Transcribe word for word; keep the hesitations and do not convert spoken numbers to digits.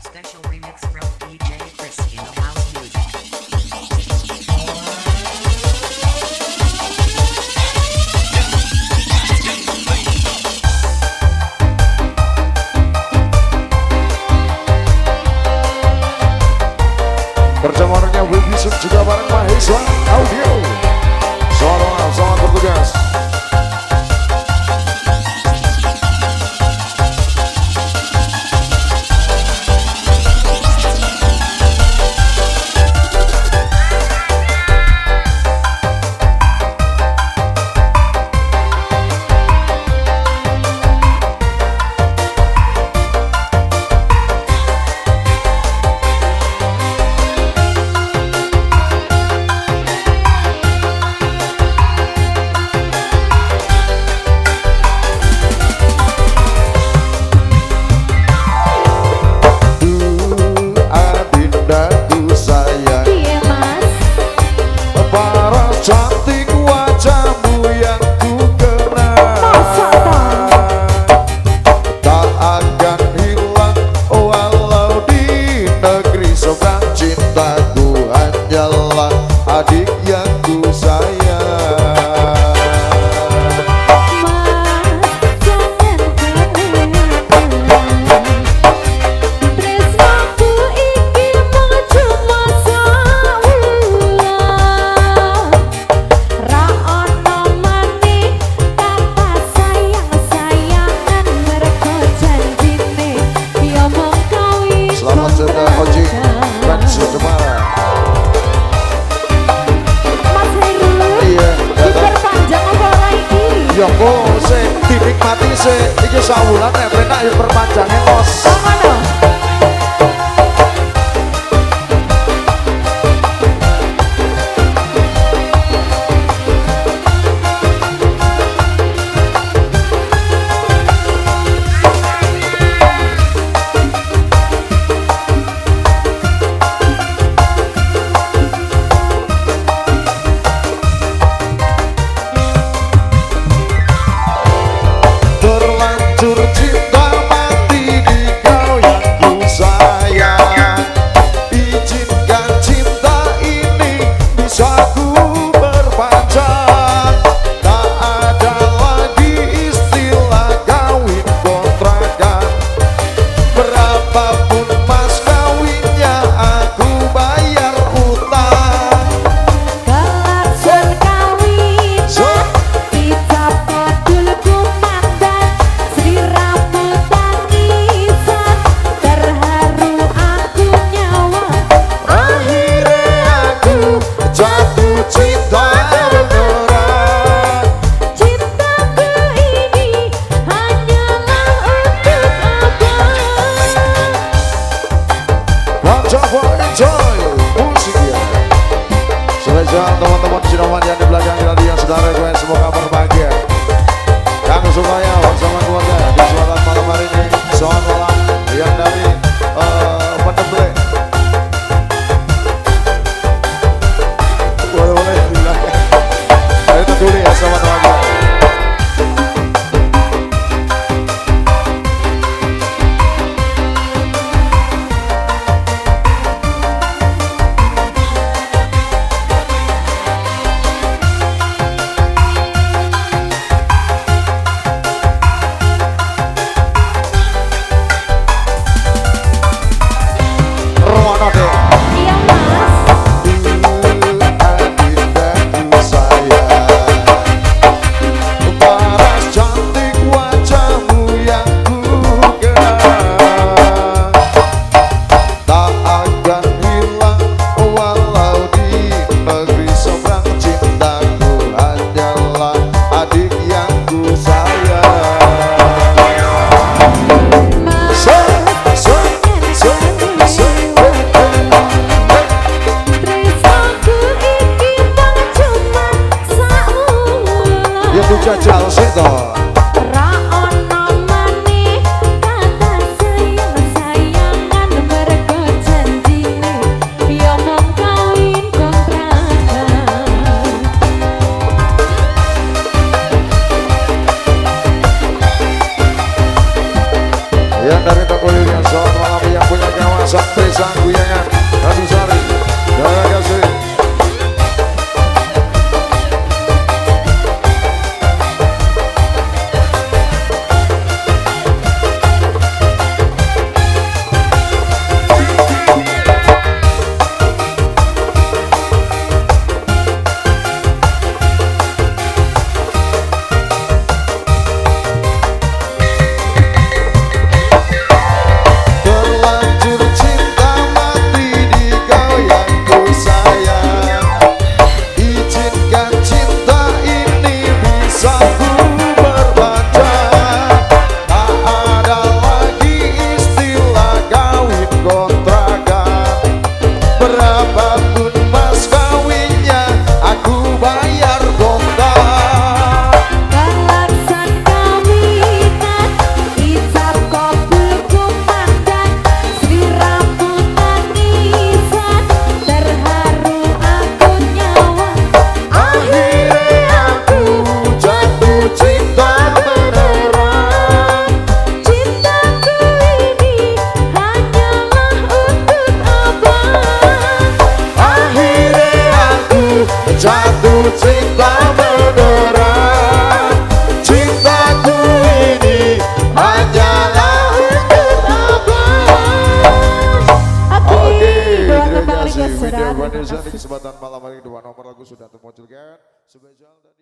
special remix from D J Chris in the house music. Perjamuannya Wibisut juga bareng Maheswa Audio. Selamat selamat bertugas. Yongko se dinikmati se iki sawulan nek penak yo perpanjange kos. Teman-teman siraman yang di belakang tadi yang sudah request, semoga berbahagia. Kang Sukaya bersama keluarga di kesempatan malam hari ini. Selamat malam yang dari uh, Peneble. Boleh-boleh di belakang. Itu dulu ya, selamat malam. Jajal sik to. Ra ono maneh kata sayang-sayangan mergo janjine yo mung kawin kontrakan. Yang dari toko yang selamat malam yang punya kawan sang guyangan Ratu Sari. Terima kasih. Jatuh cinta beneran, cintaku ini hanyalah untuk abang. Oke, terima kembali kasih. ke saudara. Video Vanessa di kesempatan malam hari kedua nomor lagu sudah termunculkan. Spesial.